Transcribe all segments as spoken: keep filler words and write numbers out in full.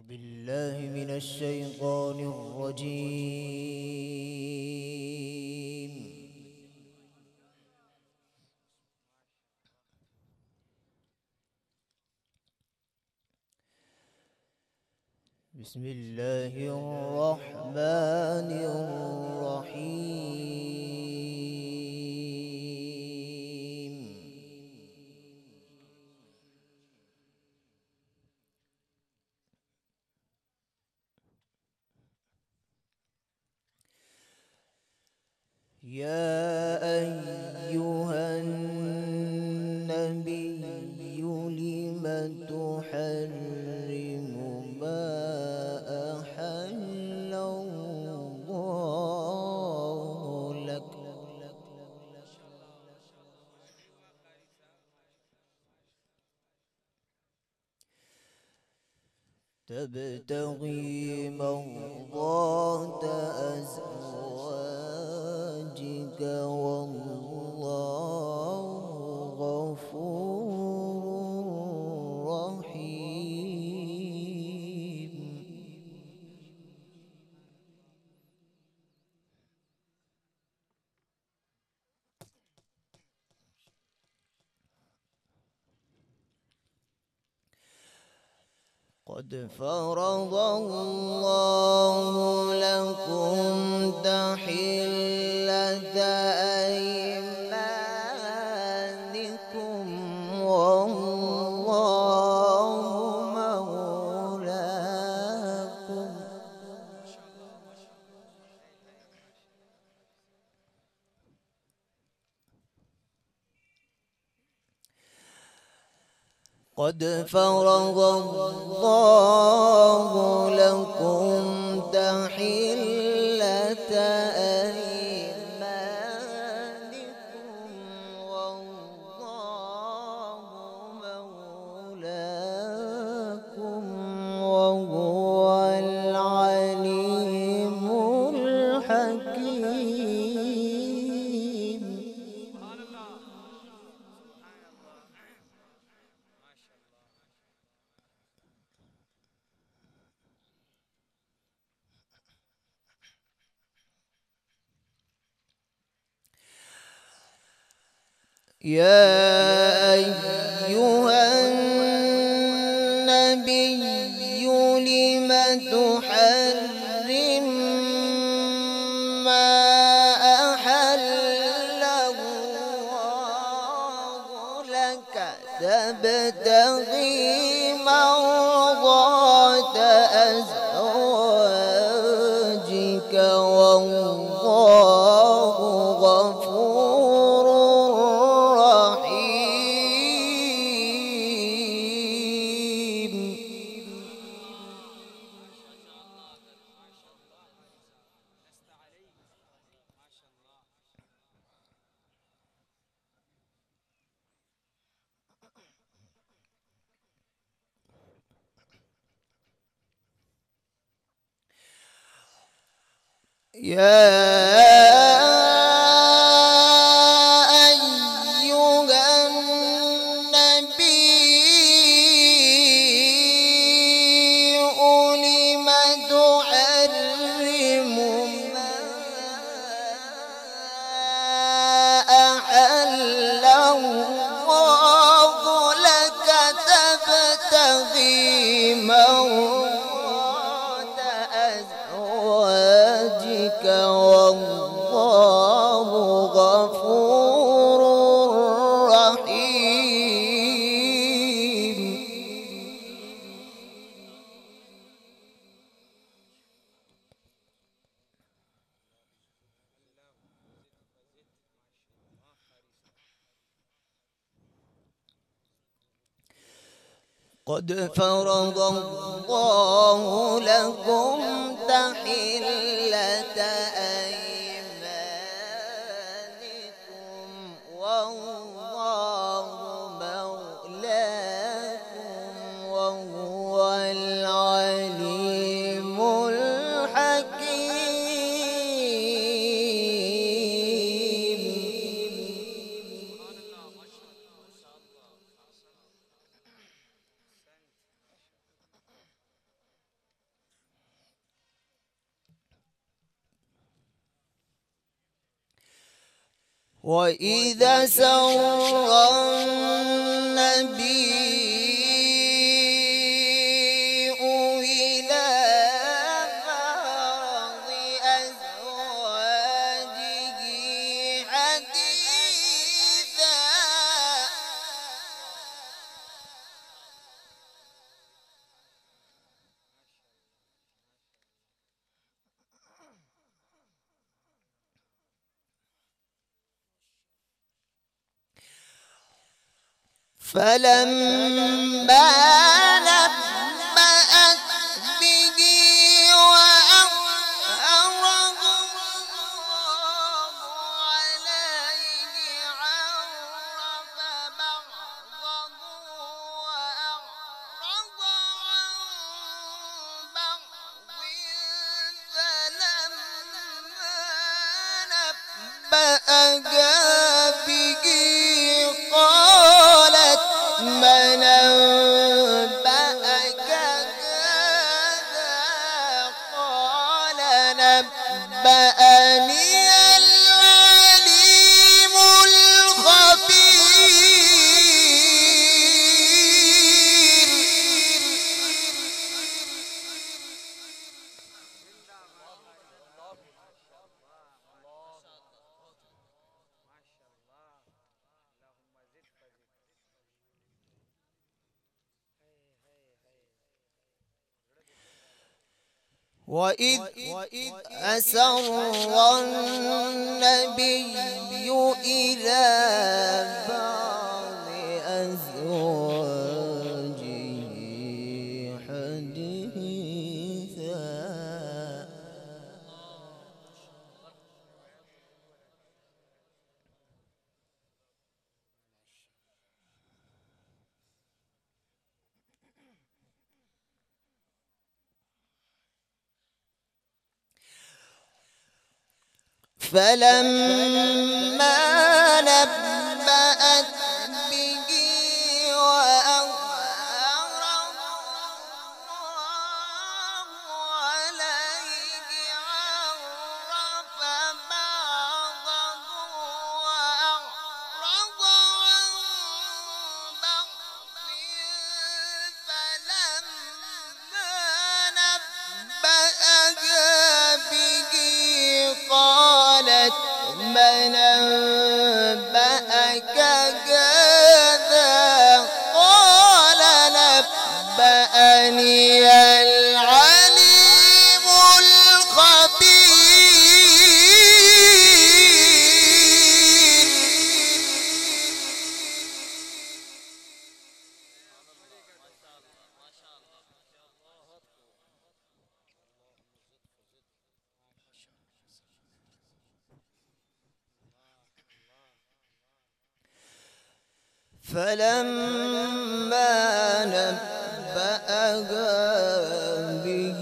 بالله من الشيطان الرجيم. بسم الله الرحمن الرحيم. يا أيها النبي لم تحرم ما أحل الله لك تبتغي مرضات أزواجك والله غفور رحيم. قد فرض الله لكم تحلة أيمانكم والله مولاكم. قد فرض الله لكم تحلة أيمانكم والله مولاكم وهو العليم الحكيم. يا أيها النبي لم تحرم ما أحل الله لك تبتغي مرضات أزواجك والله غفور رحيم. يا تبتغي مرضات أزواجك والله غفور رحيم. قد فرض الله لكم تحلة أيمانكم والله مولاكم وهو العليم الحكيم. وإذا سر النبي إلى بعض أزواجه حديثا فلما نبأت به وأظهره الله عليه عرف بعضه وأعرض عن بعض فلما نبأها به قالت من أنبأك هذا قال نبأني العليم الخبير. وإذ أسر النبي إلى بعض أزواجه حديثا فلما نبأت به وأظهره الله عليه عرف بعضه وأعرض عن بعض فلما نبأها به قالت من أنبأك هذا قال نبأني العليم الخبير. فلما نبأها به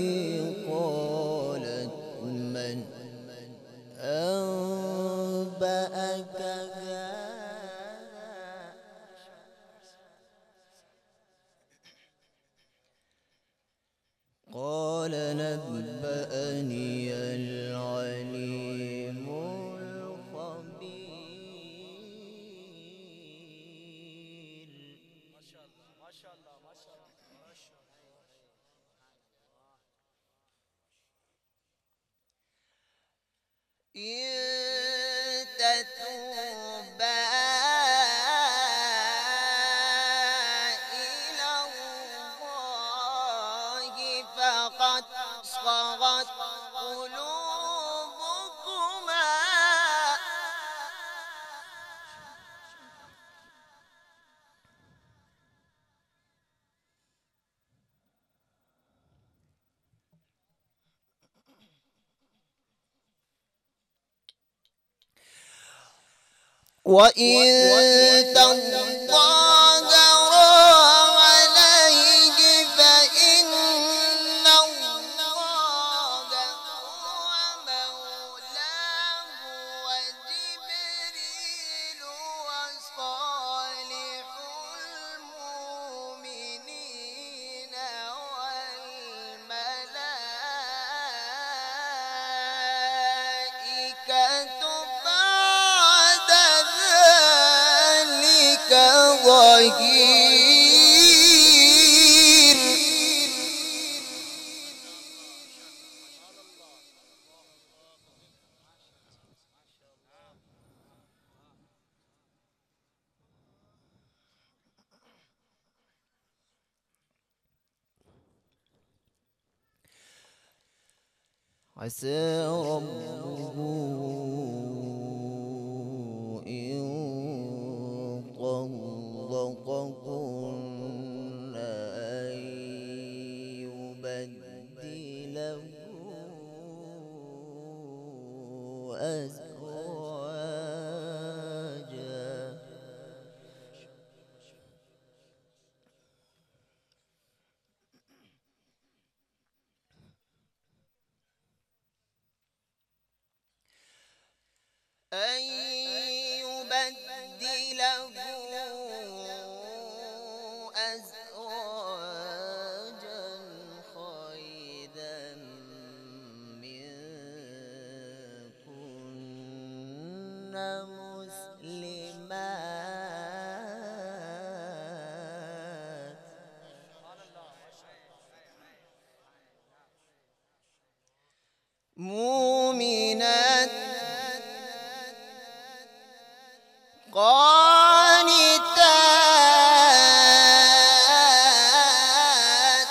قالت من أنبأك هذا قال نبأني العليم الخبير. إن تتوبا إلى الله فقد صغت قلوبكما وإن تظاهرا عليه فإن الله هو مولاه وجبريل وصالح المؤمنين والملائكة بعد ظهير. عسى ربه إن طلقكن أن يبدله أزواجا أن يبدله أزواجا خيرا منكن مسلمات مؤمنات قانتات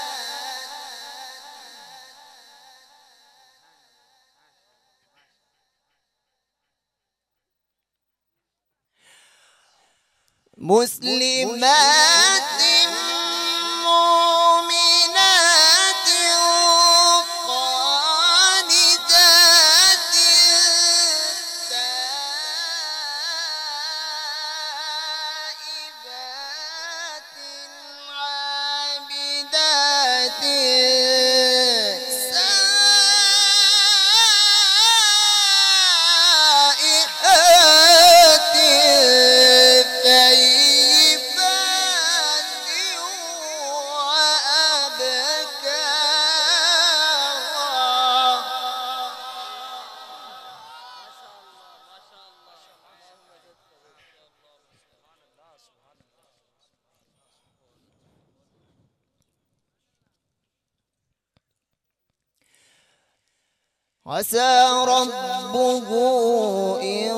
مسلمات مؤمنات قانتات تائبات عابدات سائحات ثيبات وأبكارا. عسى ربه إن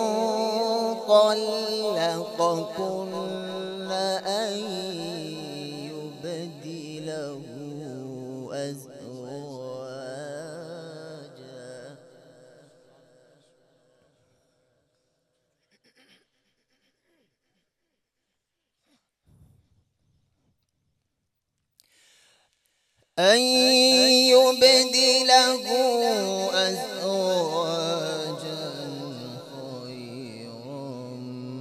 طلقكن أن يبدله أزواجا أن يبدله أزواجا خيرا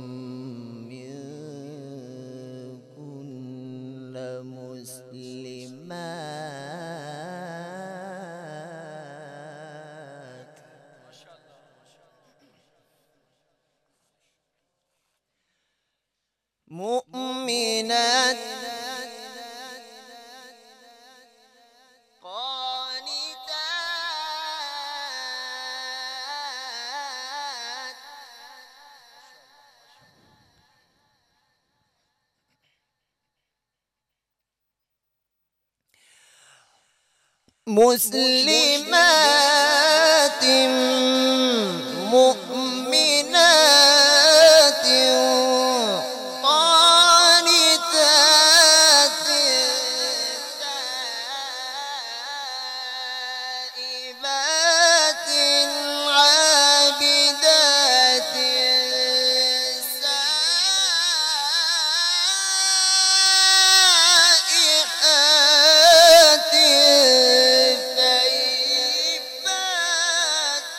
منكن مسلمات مؤمنات قانتات مسلمات مؤمنات قانتات تائبات عابدات سائحات ثيبات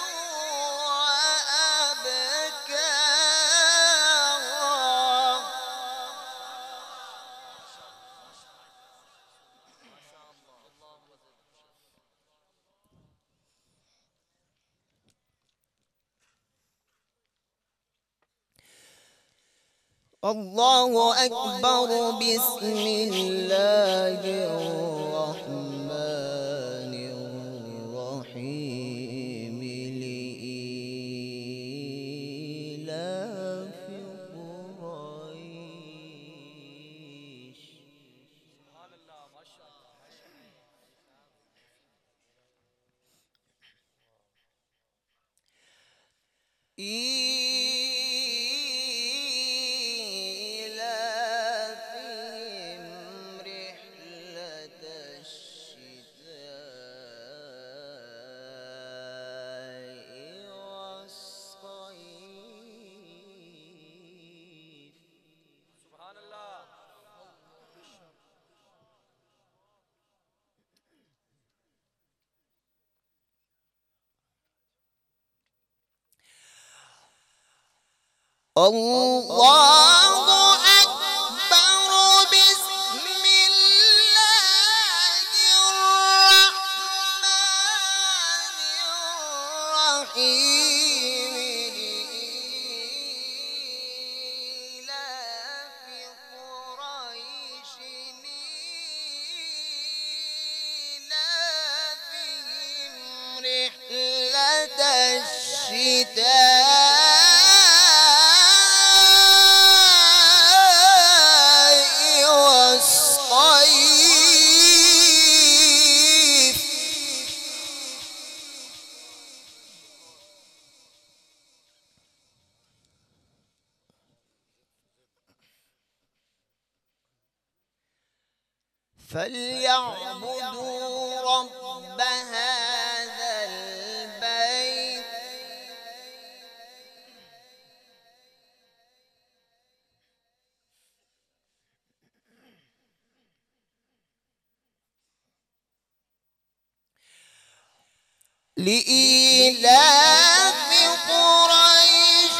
الله أكبر. بسم الله الرحمن الرحيم. لإيلاف قريش إيلافهم رحلة الشتاء والصيف. سبحان الله. الله أكبر. بسم الله الرحمن الرحيم. لإيلاف قريش إيلافهم رحلة الشتاء والصيف. فليعبدوا رب هذا البيت لإيلاف قريش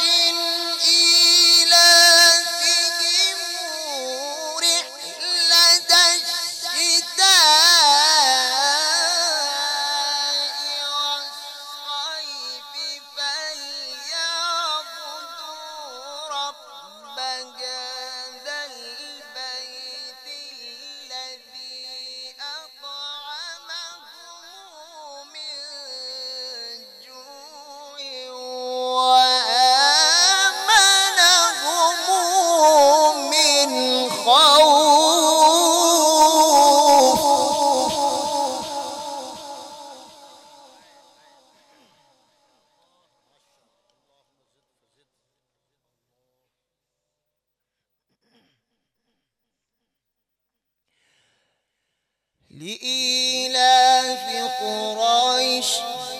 إيلافهم رحلة الشتاء والصيف. فليعبدوا رب هذا البيت الذي أطعمهم من جوع وآمنهم من خوف. لإيلاف قريش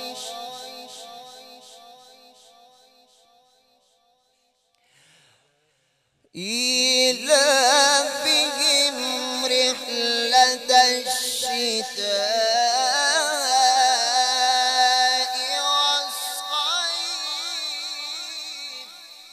إيلافهم رحلة الشتاء والصيف.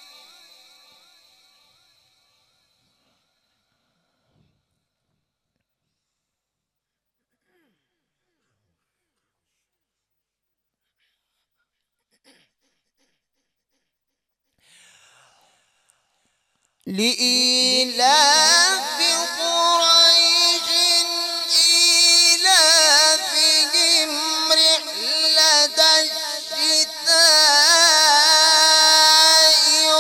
لإيلاف قريش إيلافهم رحلة الشتاء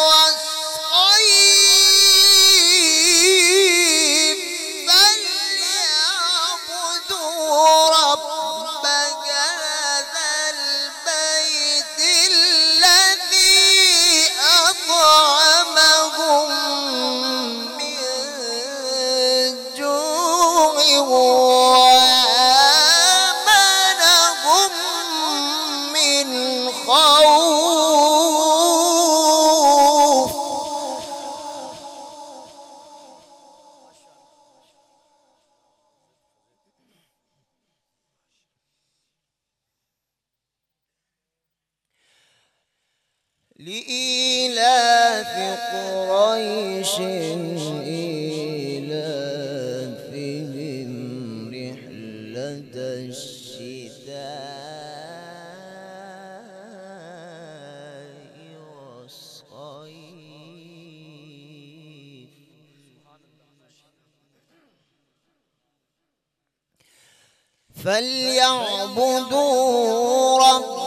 والصيف. فليعبدوا رب هذا البيت الذي أطعمهم من جوع وآمنهم من خوف. لإيلاف قريش إيلافهم رحلة الشتاء والصيف. فليعبدوا رب